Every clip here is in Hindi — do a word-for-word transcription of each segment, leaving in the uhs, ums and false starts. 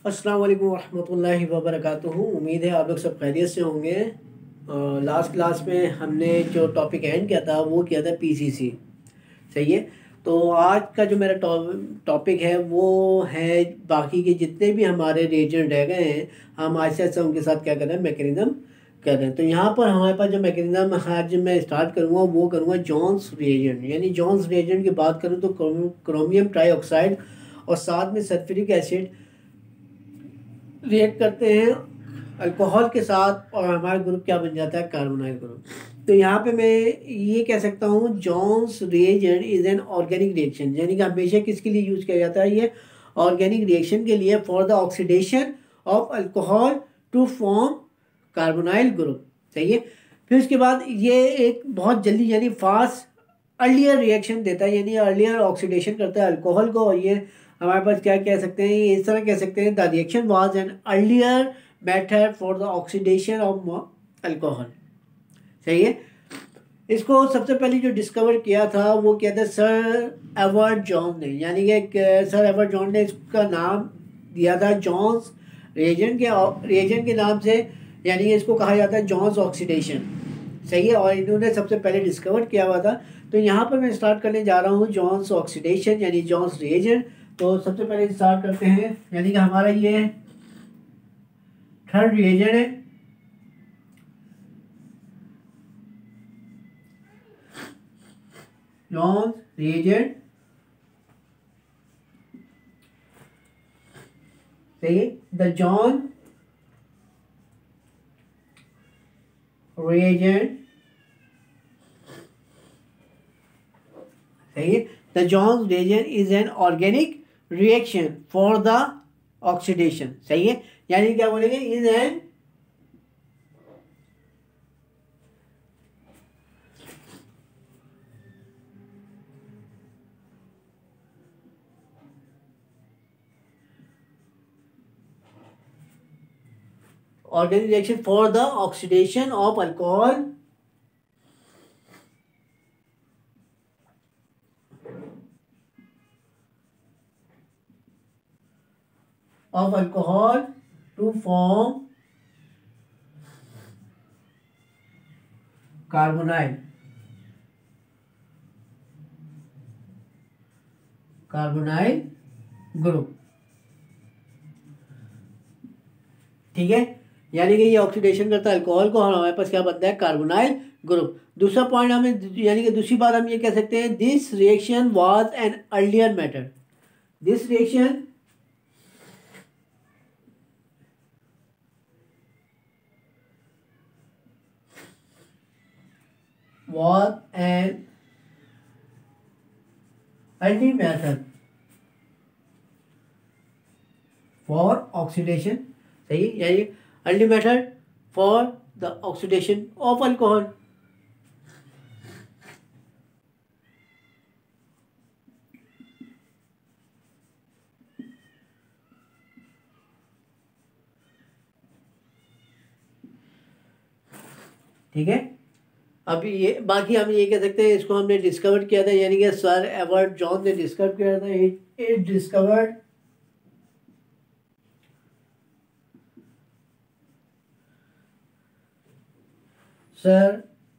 अस्सलाम वालेकुम रहमतुल्लाहि व बरकातुहू। उम्मीद है आप लोग सब खैरियत से होंगे। लास्ट क्लास में हमने जो टॉपिक एंड किया था वो किया था पीसीसी। सही है। तो आज का जो मेरा टॉपिक है वो है बाकी के जितने भी हमारे रिएजेंट रह गए हैं, हम आहिस्ता आहिस्ता उनके साथ क्या कर रहे हैं, मैकेनिज्म कर रहे हैं। तो यहाँ पर हमारे पास जो मैकेनिज्म आज मैं स्टार्ट करूँगा वो करूँगा जॉन्स रिएजेंट। यानी जॉन्स रिएजेंट की बात करूँ तो क्रोमियम ट्राईऑक्साइड और साथ में सल्फ्यूरिक एसिड रिएक्ट करते हैं अल्कोहल के साथ और हमारा ग्रुप क्या बन जाता है, कार्बोनाइल ग्रुप। तो यहाँ पे मैं ये कह सकता हूँ Jones reagent is an organic reaction. यानी कि हमेशा किसके लिए यूज किया जाता है, ये ऑर्गेनिक रिएक्शन के लिए, for the oxidation of alcohol to form carbonyl group. सही है। फिर उसके बाद ये एक बहुत जल्दी यानी फास्ट अर्लियर रिएक्शन देता है, यानी अर्लियर ऑक्सीडेशन करता है अल्कोहल को। और ये हमारे पास क्या कह सकते हैं, ये इस तरह कह सकते हैं, the reaction was an earlier method for the oxidation of alcohol. सही है। इसको सबसे पहले जो डिस्कवर किया था वो क्या था, सर एडवर्ड जॉन ने। यानी कि सर एडवर्ड जॉन ने इसका नाम दिया था जॉन्स रिएजेंट के रिएजेंट के नाम से। यानी इसको कहा जाता है जॉन्स ऑक्सीडेशन। सही है। और इन्होंने सबसे पहले डिस्कवर किया हुआ था। तो यहाँ पर मैं स्टार्ट करने जा रहा हूँ जॉन्स ऑक्सीडेशन यानी जॉन्स रिएजेंट। तो सबसे पहले स्टार्ट करते हैं, यानी कि हमारा ये थर्ड रिएजेंट है। Jones reagent. सही है। The John reagent. सही है। The Jones reagent is an organic reaction for the oxidation. सही है। यानी क्या बोलेंगे, is an organic reaction for the oxidation of alcohol of alcohol to form carbonyl carbonyl group. ठीक है। यानी कि ये ऑक्सीडेशन करता है अल्कोहल को और हमारे पास क्या बनता है, कार्बोनाइल ग्रुप। दूसरा पॉइंट हमें, यानी कि दूसरी बात हम ये कह सकते हैं, this reaction was an earlier method. This reaction was an early method for oxidation। सही, यानी early method for the oxidation of alcohol। ठीक है। अभी ये बाकी हम ये कह सकते हैं, इसको हमने डिस्कवर किया था, यानी कि सर एडवर्ड जॉन ने डिस्कवर किया था। It discovered sir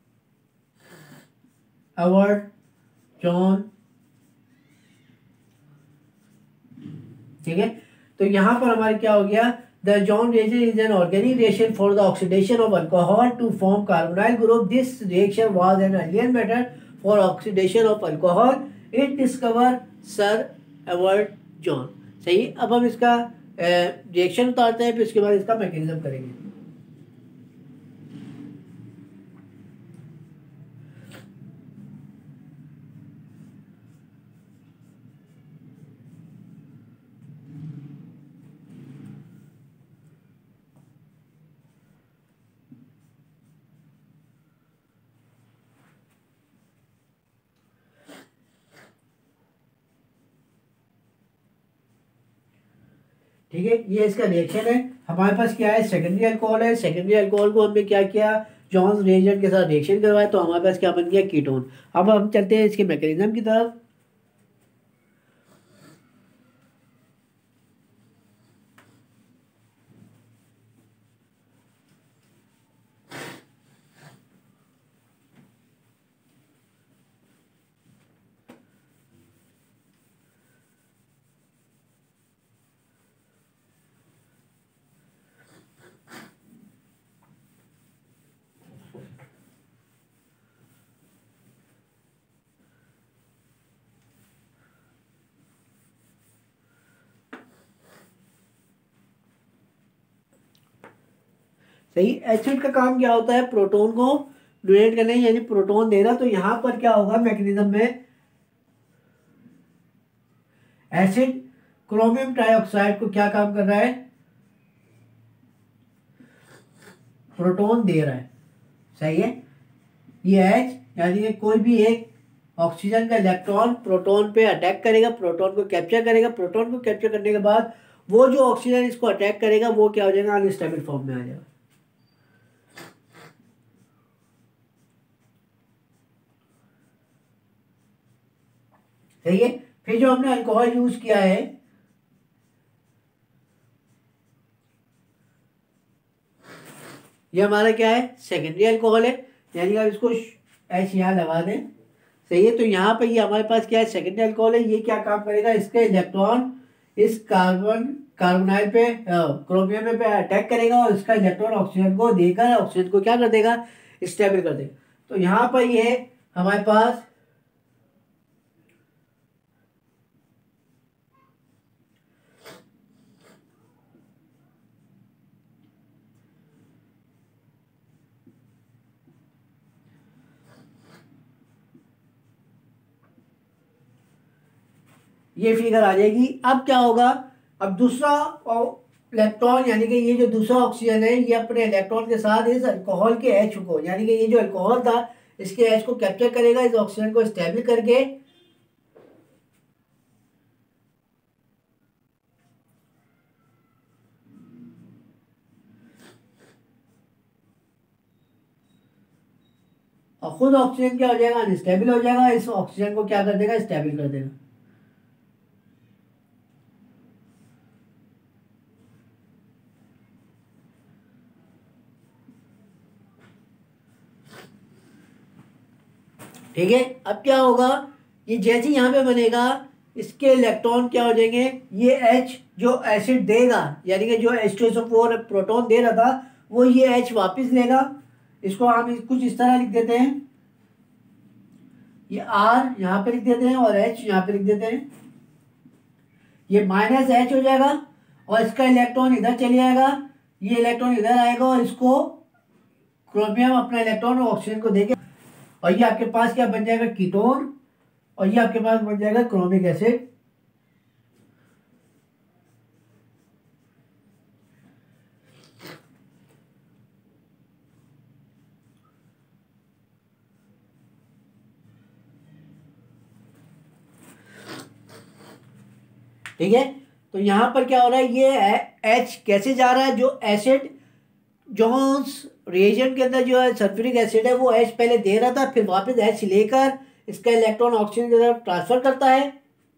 Edward John. ठीक है। तो यहां पर हमारे क्या हो गया, the John reaction is an organic reaction for the oxidation of alcohol to form carbonyl group. This reaction was an earlier method for oxidation of alcohol. It discover sir Edward John. सही। अब हम इसका रिएक्शन उतारते हैं, फिर उसके बाद इसका मैकेनिज्म करेंगे। ठीक है। ये इसका रिएक्शन है। हमारे पास क्या है, सेकेंडरी अल्कोहल है। सेकेंडरी अल्कोहल को हमने क्या किया, जॉन्स रिएजेंट के साथ रिएक्शन करवाया, तो हमारे पास क्या बन गया, कीटोन। अब हम चलते हैं इसके मैकेनिज्म की तरफ। सही। एसिड का काम क्या होता है, प्रोटोन को डोनेट करने, यानी प्रोटोन देना। तो यहाँ पर क्या होगा मैकेनिज्म में, एसिड क्रोमियम डाइऑक्साइड को क्या काम कर रहा है, प्रोटोन दे रहा है, सही है। ये H यानी कि कोई भी एक ऑक्सीजन का इलेक्ट्रॉन प्रोटोन पे अटैक करेगा, प्रोटोन को कैप्चर करेगा, प्रोटोन को कैप्चर करने के बाद वो जो ऑक्सीजन इसको अटैक करेगा वो क्या हो जाएगा, अनस्टेबल फॉर्म में आ जाएगा। सही है। फिर जो हमने अल्कोहल यूज किया है, ये हमारा क्या है, सेकेंडरी अल्कोहल है, यानी आप इसको एच यहाँ लगा दें, सही है। तो यहाँ पे ये हमारे पास क्या है, सेकेंडरी अल्कोहल है। ये क्या काम करेगा, इसके इलेक्ट्रॉन इस कार्बन कार्बोनाइल पे क्रोमियम पे अटैक करेगा और इसका इलेक्ट्रॉन ऑक्सीजन को देकर ऑक्सीजन को क्या कर देगा, स्टेबल कर देगा। तो यहाँ पर ये हमारे पास ये फिगर आ जाएगी। अब क्या होगा, अब दूसरा इलेक्ट्रॉन यानी कि ये जो दूसरा ऑक्सीजन है ये अपने इलेक्ट्रॉन के साथ इस अल्कोहल के एच को, यानी कि ये जो अल्कोहल था इसके एच को कैप्चर करेगा, इस ऑक्सीजन को स्टेबल करके और खुद ऑक्सीजन क्या हो जाएगा, अनस्टेबल हो जाएगा। इस ऑक्सीजन को क्या कर देगा, स्टेबल कर देगा। ठीक है। अब क्या होगा, ये जैसे यहाँ पे बनेगा इसके इलेक्ट्रॉन क्या हो जाएंगे, ये H जो एसिड देगा यानी कि जो H two S O four proton दे रहा था वो ये H वापस लेगा। इसको हम कुछ इस तरह लिख देते हैं, ये R यहाँ पे लिख देते हैं और H यहाँ पे लिख देते हैं। ये माइनस H हो जाएगा और इसका इलेक्ट्रॉन इधर चले जाएगा, ये इलेक्ट्रॉन इधर आएगा और इसको क्रोमियम अपना इलेक्ट्रॉन और ऑक्सीजन को देगा और ये आपके पास क्या बन जाएगा, कीटोन, और ये आपके पास बन जाएगा क्रोमिक एसिड। ठीक है। तो यहां पर क्या हो रहा है, ये H कैसे जा रहा है, जो एसिड जोन्स रिएजेंट के अंदर जो है सल्फ्यूरिक एसिड है वो H पहले दे रहा था, फिर वापस H लेकर इसका इलेक्ट्रॉन ऑक्सीजन की तरफ ट्रांसफर करता है।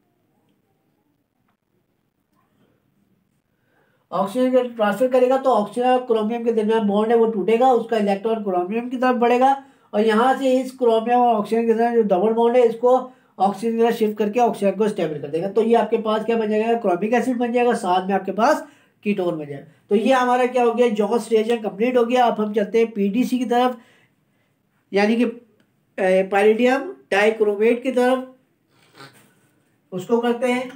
ऑक्सीजन के ट्रांसफर करेगा तो ऑक्सीजन और क्रोमियम के दरमियान बॉन्ड है वो टूटेगा, उसका इलेक्ट्रॉन क्रोमियम की तरफ बढ़ेगा और यहाँ से इस क्रोमियम और ऑक्सीजन के दरमियान जो डबल बॉन्ड है इसको ऑक्सीजन की तरफ शिफ्ट करके ऑक्सीजन को स्टेबल कर देगा। तो ये आपके पास क्या बन जाएगा, क्रोमिक एसिड बन जाएगा, साथ में आपके पास कीटोन बन जाएगा। तो ये हमारा क्या हो गया, जॉन्स रिएक्शन कंप्लीट हो गया। अब हम चलते हैं पीडीसी की तरफ, यानी कि पैरिडियम डाइक्रोमेट की तरफ, उसको करते हैं।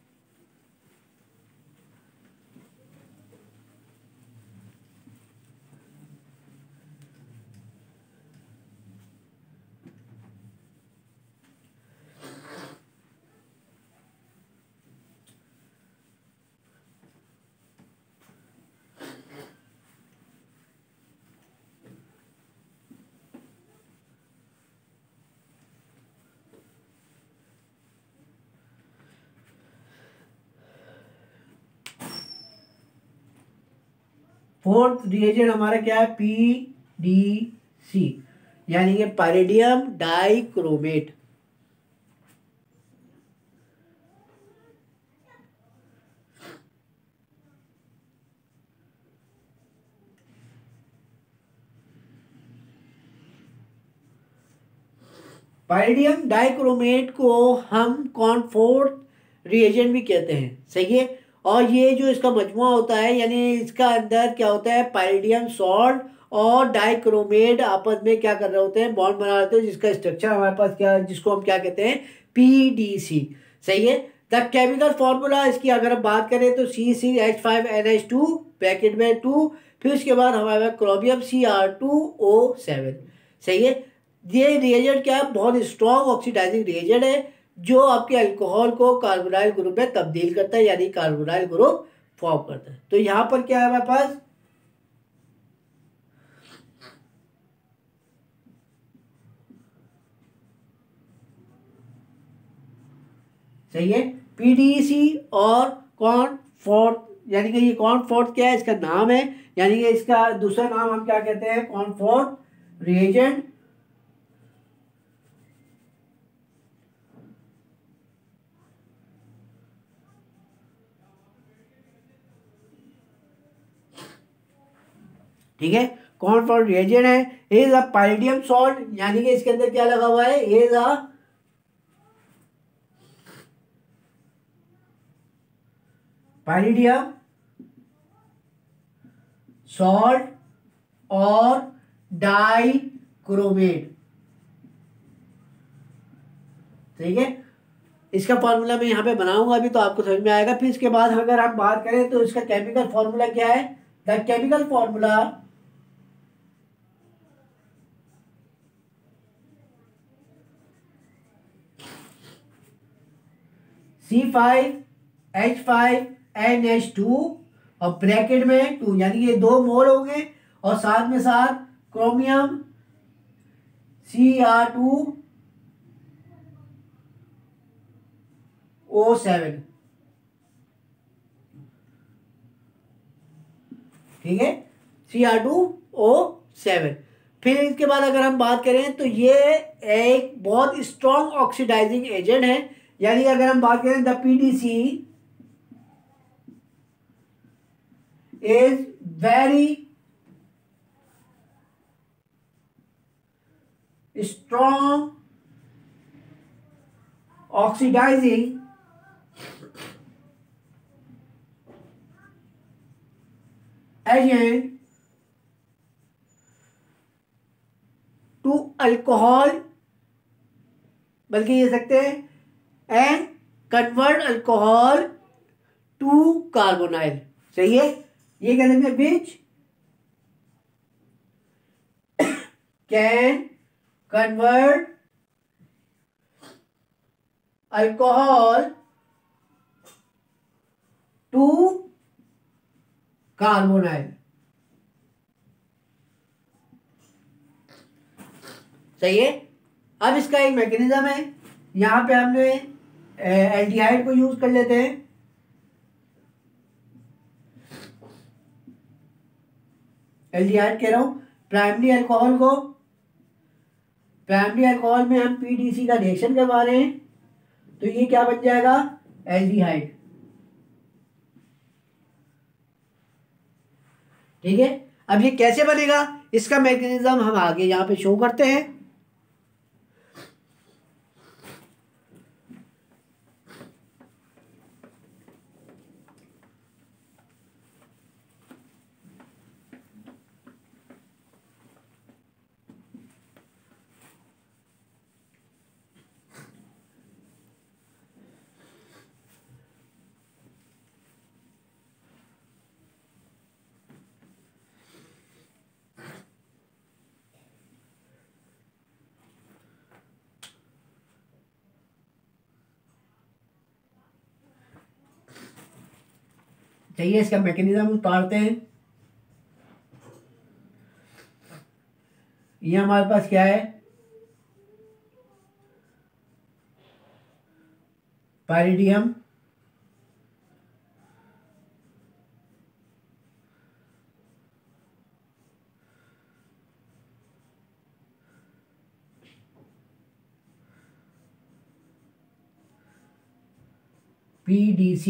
फोर्थ रिएजेंट हमारा क्या है, पी डी सी, यानी कि पैरिडियम डाइक्रोमेट। पैरिडियम डाइक्रोमेट को हम कॉनफोर्थ रिएजेंट भी कहते हैं, सही है। और ये जो इसका मजमुआ होता है यानी इसका अंदर क्या होता है, पैरिडियम सॉल्ट और डाइक्रोमेट आपस में क्या कर रहे होते हैं, बॉन्ड बना रहे होते हैं, जिसका स्ट्रक्चर हमारे पास क्या है, जिसको हम क्या कहते हैं, पीडीसी, सही है। द केमिकल फॉर्मूला इसकी अगर हम बात करें तो C C H five N H two bracket में टू, फिर उसके बाद हमारे पास chromium C R two O seven. सही है। ये रिएजेंट क्या है, बहुत स्ट्रॉन्ग ऑक्सीडाइजिंग रिएजेंट है जो आपके अल्कोहल को कार्बोनाइल ग्रुप में तब्दील करता है, यानी कार्बोनाइल ग्रुप फॉर्म करता है। तो यहां पर क्या है हमारे पास, सही है, पीडीसी और कॉनफोर्थ, यानी कि ये कॉनफोर्थ क्या है, इसका नाम है, यानी कि इसका दूसरा नाम हम क्या कहते हैं, कॉनफोर्थ रिएजेंट। ठीक है, कॉनफोर्थ रिएजेंट है। इज अ पैलेडियम सॉल्ट, यानी कि इसके अंदर क्या लगा हुआ है, इज अ पैलेडियम सॉल्ट और डाइक्रोमेट। ठीक है, इसका फॉर्मूला मैं यहाँ पे बनाऊंगा अभी, तो आपको समझ में आएगा। फिर इसके बाद अगर हम बात करें तो इसका केमिकल फॉर्मूला क्या है, the chemical formula C five H five N H two और ब्रैकेट में टू, यानी ये दो मोल होंगे और साथ में साथ chromium C R two O seven. ठीक है, C R two O seven. फिर इसके बाद अगर हम बात करें तो ये एक बहुत स्ट्रॉन्ग ऑक्सीडाइजिंग एजेंट है, यानी अगर हम बात करें the PDC is very strong oxidizing agent to alcohol, बल्कि ये सकते हैं and convert alcohol to carbonyl. सही है, ये कह सकते हैं which can convert alcohol to carbonyl. सही है। अब इसका एक मैकेनिज्म है, यहां पे हमने एल्डिहाइड को यूज कर लेते हैं। एल्डिहाइड कह रहा हूं, प्राइमरी अल्कोहल को, प्राइमरी अल्कोहल में हम पीडीसी का रिएक्शन करवा रहे हैं, तो ये क्या बन जाएगा, एल्डिहाइड। ठीक है, अब ये कैसे बनेगा, इसका मैकेनिज्म हम आगे यहां पे शो करते हैं। चाहिए इसका मैकेनिज्म उतारते हैं। ये हमारे पास क्या है, पैरिडियम पीडीसी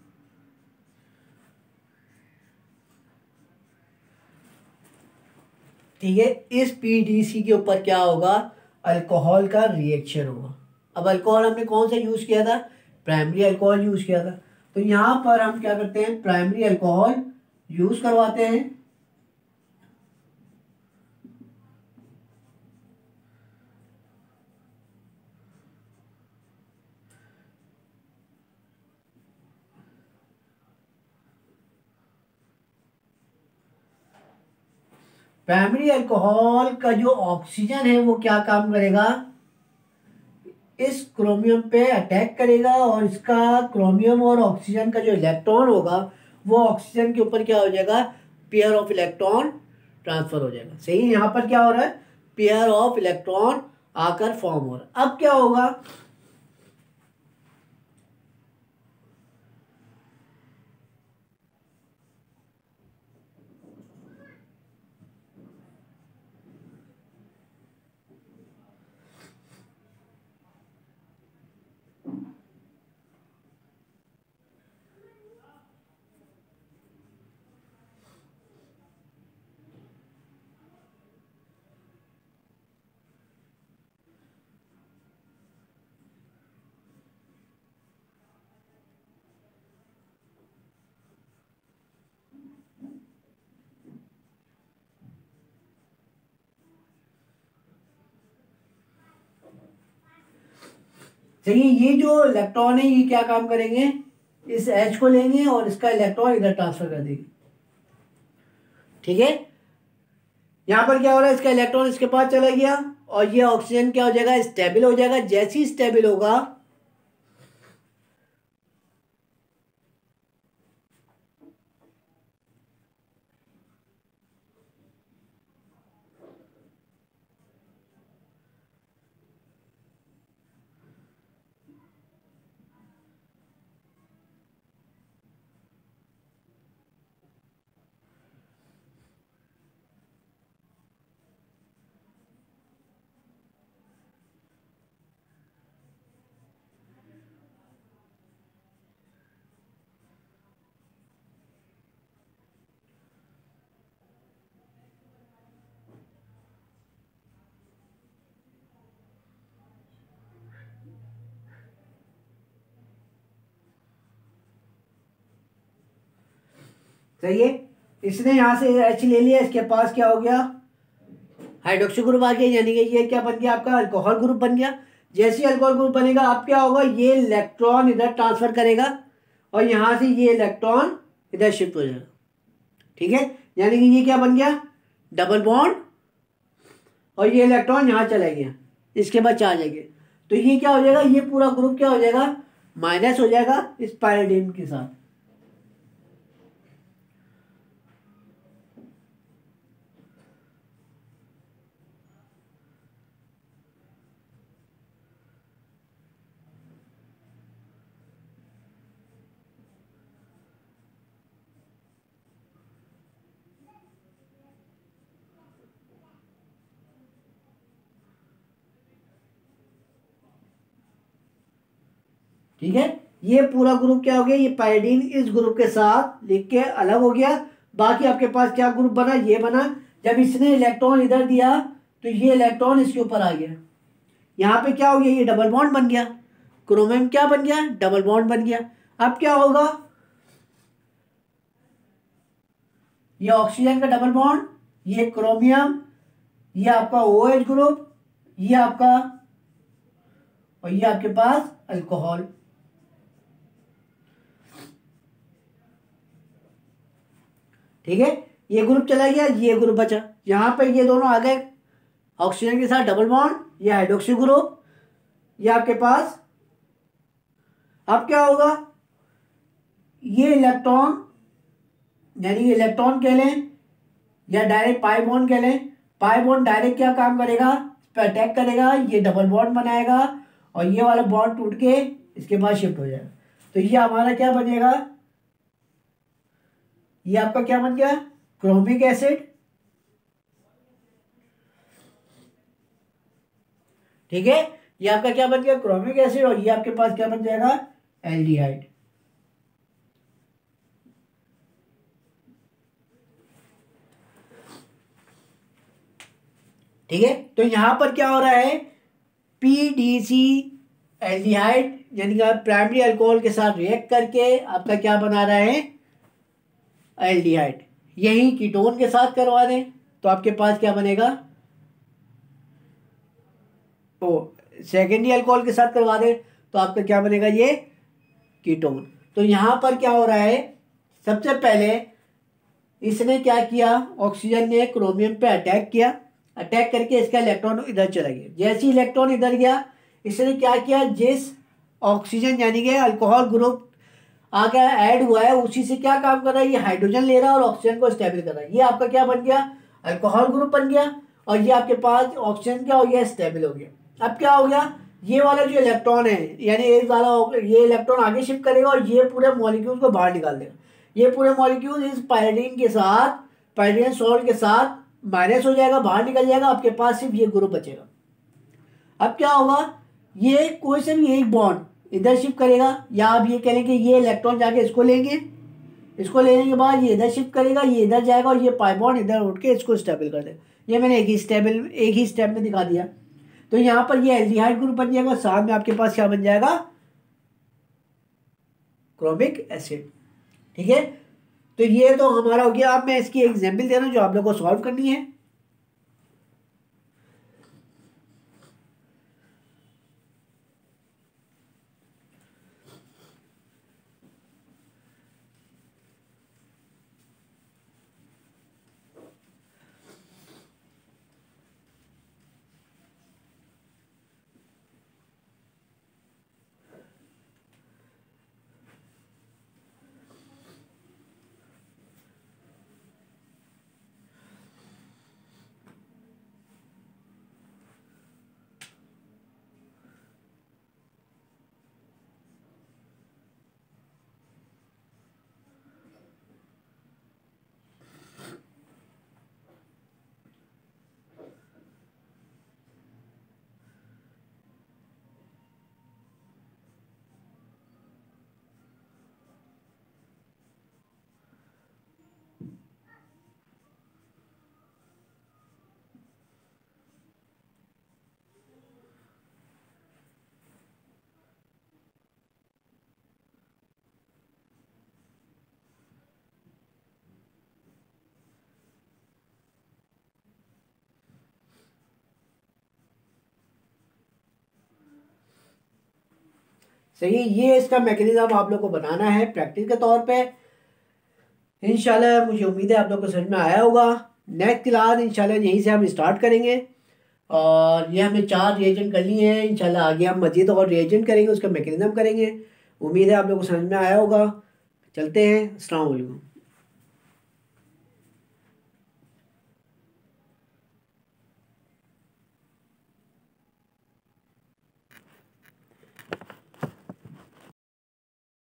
ठीक है, इस पीडीसी के ऊपर क्या होगा, अल्कोहल का रिएक्शन होगा। अब अल्कोहल हमने कौन सा यूज किया था, प्राइमरी अल्कोहल यूज किया था, तो यहां पर हम क्या करते हैं, प्राइमरी अल्कोहल यूज करवाते हैं। प्राइमरी अल्कोहल का जो ऑक्सीजन है वो क्या काम करेगा, इस क्रोमियम पे अटैक करेगा और इसका क्रोमियम और ऑक्सीजन का जो इलेक्ट्रॉन होगा वो ऑक्सीजन के ऊपर क्या हो जाएगा, पेयर ऑफ इलेक्ट्रॉन ट्रांसफर हो जाएगा। सही, यहाँ पर क्या हो रहा है, पेयर ऑफ इलेक्ट्रॉन आकर फॉर्म हो रहा है। अब क्या होगा, देखिए ये जो इलेक्ट्रॉन है ये क्या काम करेंगे, इस H को लेंगे और इसका इलेक्ट्रॉन इधर ट्रांसफर कर देंगे। ठीक है, यहां पर क्या हो रहा है, इसका इलेक्ट्रॉन इसके पास चला गया और ये ऑक्सीजन क्या हो जाएगा, स्टेबल हो जाएगा। जैसे ही स्टेबल होगा सही है, इसने यहां से H ले लिया, इसके पास क्या हो गया, हाइड्रोक्सी ग्रुप आ गया, यानी कि ये क्या बन गया, आपका अल्कोहल ग्रुप बन गया। जैसे ही अल्कोहल ग्रुप बनेगा अब क्या होगा, ये इलेक्ट्रॉन इधर ट्रांसफर करेगा और यहां से ये इलेक्ट्रॉन इधर शिफ्ट हो जाएगा। ठीक है, यानी कि ये क्या बन गया, डबल बॉन्ड, और ये इलेक्ट्रॉन यहाँ चला गया, इसके बाद चार्ज आ गया, तो ये क्या हो जाएगा, ये पूरा ग्रुप क्या हो जाएगा, माइनस हो जाएगा इस पायरिडिन के साथ। ठीक है, ये पूरा ग्रुप क्या हो गया, ये पायरिडीन इस ग्रुप के साथ लिख के अलग हो गया। बाकी आपके पास क्या ग्रुप बना, ये बना। जब इसने इलेक्ट्रॉन इधर दिया तो ये इलेक्ट्रॉन इसके ऊपर आ गया, यहाँ पे क्या हो गया, ये डबल बॉन्ड बन गया, क्रोमियम क्या बन गया, डबल बॉन्ड बन गया। अब क्या होगा, ये ऑक्सीजन का डबल बॉन्ड, ये क्रोमियम, ये आपका OH ग्रुप, ये आपका, और ये आपके पास अल्कोहल। ठीक है, ये ग्रुप चला गया, ये ग्रुप बचा, यहां पे ये दोनों आ गए ऑक्सीजन के साथ डबल बॉन्ड, ये हाइड्रोक्सी ग्रुप, ये आपके पास। अब क्या होगा, ये इलेक्ट्रॉन, यानी इलेक्ट्रॉन कह लें या डायरेक्ट पाई बॉन्ड कह लें, पाई बॉन्ड डायरेक्ट क्या काम करेगा, इस पर अटैक करेगा, ये डबल बॉन्ड बनाएगा और ये वाला बॉन्ड टूट के इसके बाद शिफ्ट हो जाएगा। तो ये हमारा क्या बनेगा, ये आपका क्या बन गया, क्रोमिक एसिड। ठीक है, ये आपका क्या बन गया, क्रोमिक एसिड, और ये आपके पास क्या बन जाएगा, एल्डिहाइड। ठीक है, तो यहां पर क्या हो रहा है, पीडीसी एल्डिहाइड यानी कि प्राइमरी अल्कोहल के साथ रिएक्ट करके आपका क्या बना रहा है, एल्डिहाइड। यही कीटोन के साथ करवा दें तो आपके पास क्या बनेगा, तो सेकेंडरी अल्कोहल के साथ करवा दें तो आपका क्या बनेगा, ये कीटोन। तो यहां पर क्या हो रहा है, सबसे पहले इसने क्या किया, ऑक्सीजन ने क्रोमियम पे अटैक किया, अटैक करके इसका इलेक्ट्रॉन इधर चला गया। जैसे ही इलेक्ट्रॉन इधर गया, इसने क्या किया, जिस ऑक्सीजन यानी कि अल्कोहल ग्रुप आगे ऐड हुआ है उसी से क्या काम कर रहा है, ये हाइड्रोजन ले रहा है और ऑक्सीजन को स्टेबल कर रहा है। ये आपका क्या बन गया, अल्कोहल ग्रुप बन गया, और ये आपके पास ऑक्सीजन क्या हो गया, स्टेबल हो गया। अब क्या हो गया, ये वाला जो इलेक्ट्रॉन है यानी एक वाला ये इलेक्ट्रॉन आगे शिफ्ट करेगा और ये पूरे मॉलिक्यूल को बाहर निकाल देगा। ये पूरे मॉलिक्यूल इस पायरीडीन के साथ, पायरीडीन सॉल्ट के साथ माइनस हो जाएगा, बाहर निकल जाएगा, आपके पास सिर्फ ये ग्रुप बचेगा। अब क्या होगा, ये कोई से भी एक बॉन्ड इधर शिफ्ट करेगा, या आप ये कह लें कि ये इलेक्ट्रॉन जाके इसको लेंगे, इसको लेने के बाद ये इधर शिफ्ट करेगा, ये इधर जाएगा और ये पाई बॉन्ड इधर उठ के इसको स्टेबल कर देगा। ये मैंने एक ही स्टेबल एक ही स्टेप में दिखा दिया। तो यहाँ पर ये एल्डिहाइड ग्रुप बन जाएगा, साथ में आपके पास क्या बन जाएगा, क्रोमिक एसिड। ठीक है, तो ये तो हमारा हो गया। अब मैं इसकी एग्जाम्पल दे रहा हूँ जो आप लोग को सॉल्व करनी है। सही, ये इसका मैकेनिज्म आप लोग को बनाना है प्रैक्टिस के तौर पे। इंशाल्लाह मुझे उम्मीद है आप लोग को समझ में आया होगा। नेक्स्ट क्लास इंशाल्लाह यहीं से हम स्टार्ट करेंगे, और ये हमने चार रिएजेंट कर लिए हैं। इंशाल्लाह आगे हम मजीद और रिएजेंट करेंगे, उसका मैकेनिज्म करेंगे। उम्मीद है आप लोग को समझ में आया होगा। चलते हैं, अस्सलाम वालेकुम।